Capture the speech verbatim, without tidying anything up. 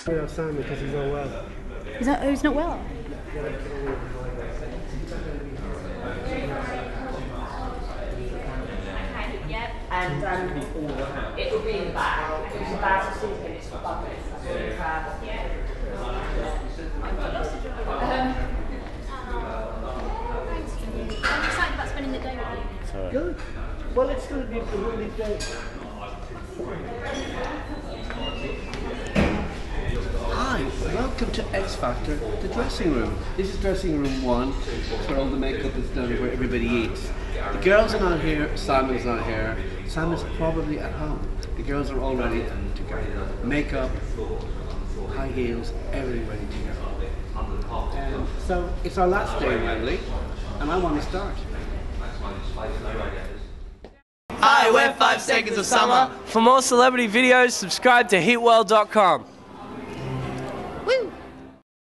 Yeah, Simon, because he's not well. He's not, oh, he's not well? And um, it will be in the back. It was about two minutes for bucket. Yeah. I've got lots of joy. Um, I'm excited about spending the day with you. Good. Well, it's going to be a really day. Hi, welcome to X Factor, the dressing room. This is dressing room one, where all the makeup is done, where everybody eats. The girls are not here, Simon's not here. Simon's probably at home. The girls are all ready to go. Makeup, high heels, everything ready to go. Um, so it's our last day in Wembley, and I want to start. Hi, we're five seconds of Summer. For more celebrity videos, subscribe to heat world dot com.